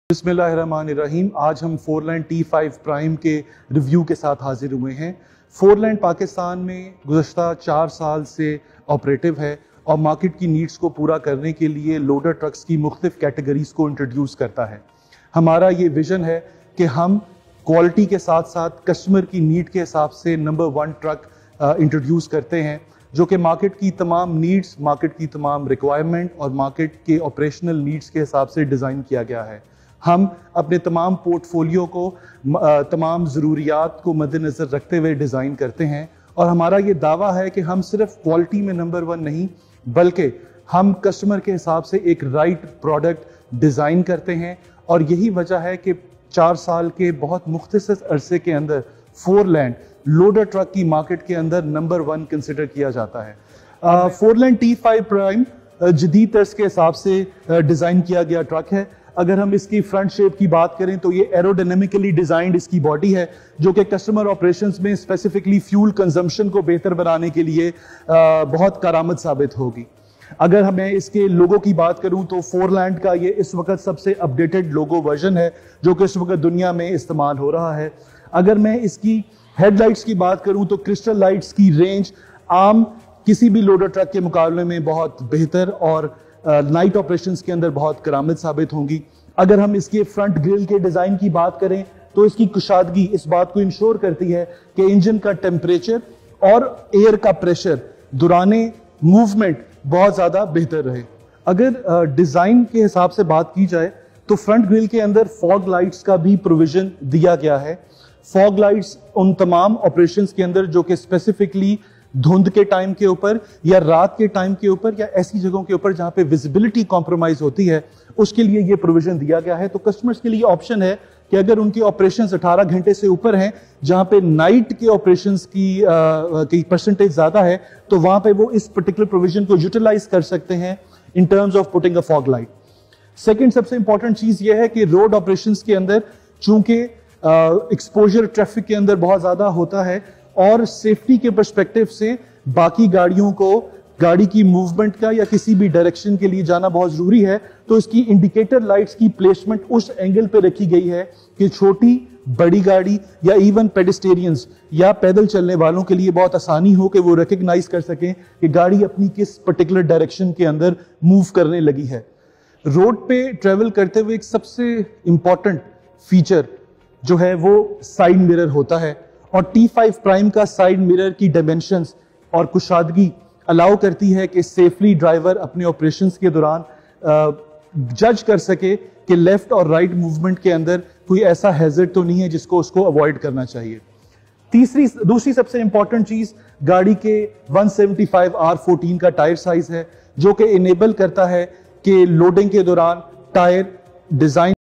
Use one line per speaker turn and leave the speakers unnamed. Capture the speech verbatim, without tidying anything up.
बिस्मिल्लाहिर्रहमानिर्रहीम। आज हम फोरलैंड टी फाइव प्राइम के रिव्यू के साथ हाजिर हुए हैं। फोरलैंड पाकिस्तान में गुज़श्ता चार साल से ऑपरेटिव है और मार्केट की नीड्स को पूरा करने के लिए लोडर ट्रक्स की मुख्तलिफ कैटेगरीज को इंट्रोड्यूस करता है। हमारा ये विजन है कि हम क्वालिटी के साथ साथ कस्टमर की नीड के हिसाब से नंबर वन ट्रक इंट्रोड्यूस करते हैं, जो कि मार्केट की तमाम नीड्स, मार्केट की तमाम रिक्वायरमेंट और मार्केट के ऑपरेशनल नीड्स के हिसाब से डिज़ाइन किया गया है। हम अपने तमाम पोर्टफोलियो को तमाम ज़रूरियात को मद्देनज़र रखते हुए डिज़ाइन करते हैं और हमारा ये दावा है कि हम सिर्फ क्वालिटी में नंबर वन नहीं, बल्कि हम कस्टमर के हिसाब से एक राइट प्रोडक्ट डिज़ाइन करते हैं। और यही वजह है कि चार साल के बहुत मुख्तसर अरसे के अंदर फोरलैंड लोडर ट्रक की मार्केट के अंदर नंबर वन कंसिडर किया जाता है। फोरलैंड टी फाइव प्राइम जदीद तर्ज के हिसाब से डिज़ाइन किया गया ट्रक है। अगर हम इसकी फ्रंट शेप की बात करें तो ये एरोडायनेमिकली डिजाइंड इसकी बॉडी है, जो कि कस्टमर ऑपरेशंस में स्पेसिफिकली फ्यूल कंजम्पशन को बेहतर बनाने के लिए आ, बहुत कारआमद साबित होगी। अगर हमें इसके लोगो की बात करूं तो फोरलैंड का ये इस वक्त सबसे अपडेटेड लोगो वर्जन है जो कि इस वक्त दुनिया में इस्तेमाल हो रहा है। अगर मैं इसकी हेडलाइट्स की बात करूं तो क्रिस्टल लाइट्स की रेंज आम किसी भी लोडर ट्रक के मुकाबले में बहुत बेहतर और नाइट uh, ऑपरेशंस के अंदर बहुत करामद साबित होंगी। अगर हम इसके फ्रंट ग्रिल के डिजाइन की बात करें तो इसकी कुशादगी इस बात को इंश्योर करती है कि इंजन का टेम्परेचर और एयर का प्रेशर दौराने मूवमेंट बहुत ज्यादा बेहतर रहे। अगर डिजाइन uh, के हिसाब से बात की जाए तो फ्रंट ग्रिल के अंदर फॉग लाइट्स का भी प्रोविजन दिया गया है। फॉग लाइट्स उन तमाम ऑपरेशंस के अंदर जो कि स्पेसिफिकली धुंध के टाइम के ऊपर या रात के टाइम के ऊपर या ऐसी जगहों के ऊपर जहां पे विजिबिलिटी कॉम्प्रोमाइज होती है, उसके लिए ये प्रोविजन दिया गया है। तो कस्टमर्स के लिए ऑप्शन है कि अगर उनकी ऑपरेशंस अठारह घंटे से ऊपर हैं, जहां पे नाइट के ऑपरेशंस की आ, की परसेंटेज ज्यादा है, तो वहां पे वो इस पर्टिकुलर प्रोविजन को यूटिलाइज कर सकते हैं in terms of putting a fog light. Second सबसे इंपॉर्टेंट चीज यह है कि रोड ऑपरेशंस के अंदर चूंकि एक्सपोजर ट्रैफिक के अंदर बहुत ज्यादा होता है और सेफ्टी के पर्सपेक्टिव से बाकी गाड़ियों को गाड़ी की मूवमेंट का या किसी भी डायरेक्शन के लिए जाना बहुत जरूरी है, तो इसकी इंडिकेटर लाइट्स की प्लेसमेंट उस एंगल पे रखी गई है कि छोटी बड़ी गाड़ी या इवन पेडेस्टेरियंस या पैदल चलने वालों के लिए बहुत आसानी हो कि वो रिकग्नाइज कर सकें कि गाड़ी अपनी किस पर्टिकुलर डायरेक्शन के अंदर मूव करने लगी है। रोड पे ट्रेवल करते हुए एक सबसे इंपॉर्टेंट फीचर जो है वो साइड मिरर होता है और टी फाइव प्राइम का साइड मिरर की डायमेंशंस और कुशादगी अलाउ करती है कि सेफली ड्राइवर अपने ऑपरेशंस के दौरान जज कर सके कि लेफ्ट और राइट मूवमेंट के अंदर कोई ऐसा हैजर्ड तो नहीं है जिसको उसको अवॉइड करना चाहिए। तीसरी दूसरी सबसे इंपॉर्टेंट चीज गाड़ी के one seventy five R fourteen का टायर साइज है, जो कि इनेबल करता है कि लोडिंग के दौरान टायर डिजाइन